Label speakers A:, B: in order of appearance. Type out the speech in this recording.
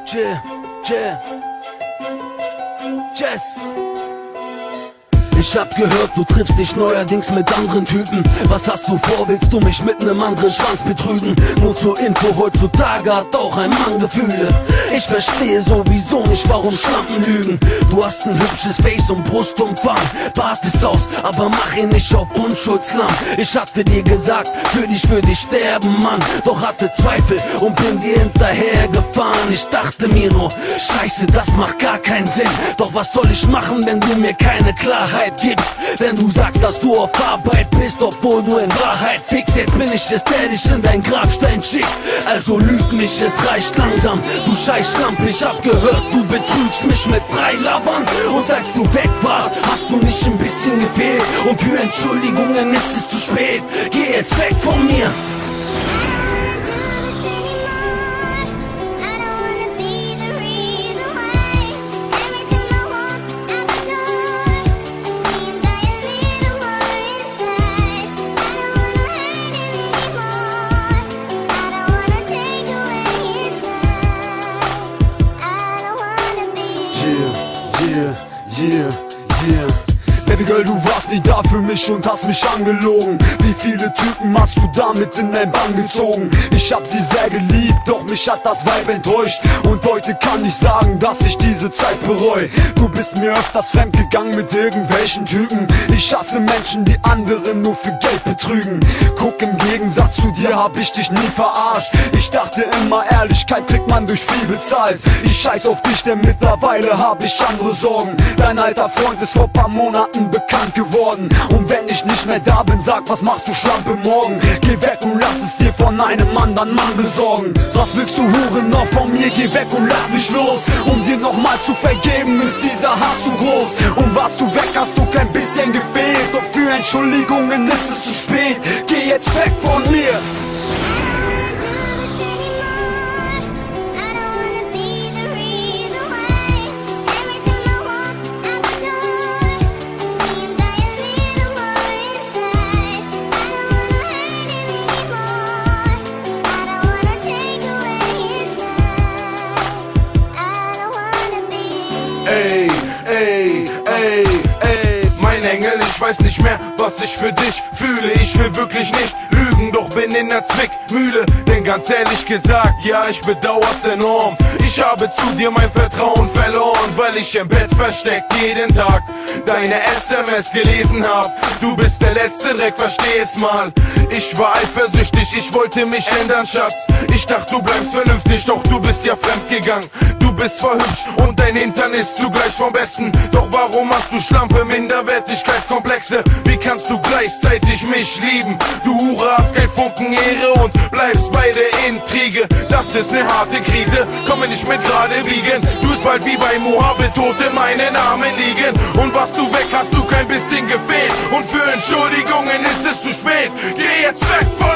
A: Jess. Ich hab gehört, du triffst dich neuerdings mit anderen Typen. Was hast du vor, willst du mich mit nem anderen Schwanz betrügen? Nur zur Info, heutzutage hat auch ein Mann Gefühle. Ich verstehe sowieso nicht, warum Schlampen lügen. Du hast ein hübsches Face und Brustumfang. Bart ist aus, aber mach ihn nicht auf Unschuldslamm. Ich hatte dir gesagt, für dich sterben, Mann. Doch hatte Zweifel und bin dir hinterhergefahren. Ich dachte mir nur, scheiße, das macht gar keinen Sinn. Doch was soll ich machen, wenn du mir keine Klarheit gibst? Wenn du sagst, dass du auf Arbeit bist, obwohl du in Wahrheit fickst. Jetzt bin ich es, der dich in dein Grabstein schickt. Also lüg nicht, es reicht langsam, du scheiß Schlampe. Ich hab gehört, du betrügst mich mit 3 Lovern. Und als du weg warst, hast du nicht ein bisschen gefehlt. Und für Entschuldigungen ist es zu spät. Geh jetzt weg von mir. Yeah. Baby Girl, du warst nie da für mich und hast mich angelogen. Wie viele Typen hast du damit in dein Bann gezogen? Ich hab sie sehr geliebt, doch mich hat das Weib enttäuscht. Und heute kann ich sagen, dass ich diese Zeit bereue. Du bist mir öfters fremdgegangen mit irgendwelchen Typen. Ich hasse Menschen, die andere nur für Geld betrügen. Guck, im Gegensatz zu dir hab ich dich nie verarscht. Ich dachte immer, Ehrlichkeit kriegt man durch viel bezahlt. Ich scheiß auf dich, denn mittlerweile hab ich andere Sorgen. Dein alter Freund ist vor paar Monaten bekannt geworden. Und wenn ich nicht mehr da bin, sag, was machst du Schlampe morgen? Geh weg und lass es dir von einem anderen Mann besorgen. Was willst du Huren noch von mir? Geh weg und lass mich los. Um dir nochmal zu vergeben, ist dieser Hass zu groß. Und warst du weg, hast du kein bisschen gefehlt. Doch für Entschuldigungen ist es zu spät. Geh jetzt weg von mir. Ey, mein Engel, ich weiß nicht mehr, was ich für dich fühle. Ich will wirklich nicht lügen, doch bin in der Zwickmühle. Denn ganz ehrlich gesagt, ja, ich bedauer's enorm. Ich habe zu dir mein Vertrauen verloren, weil ich im Bett versteckt jeden Tag deine SMS gelesen hab. Du bist der letzte Dreck, versteh es mal. Ich war eifersüchtig, ich wollte mich ändern, Schatz. Ich dachte, du bleibst vernünftig, doch du bist ja fremdgegangen. Du bist zwar hübsch und dein Hintern ist zugleich vom Besten. Doch warum hast du Schlampe, Minderwertigkeitskomplexe? Wie kannst du gleichzeitig mich lieben? Du Hure, hast kein Funken Ehre und bleibst bei der Intrige. Das ist ne harte Krise, komme nicht mit gerade biegen. Du bist bald wie bei Mohammed, tot in meinen Armen liegen. Und warst du weg, hast du kein bisschen gefehlt. Und für Entschuldigungen ist es zu spät. Geh jetzt weg von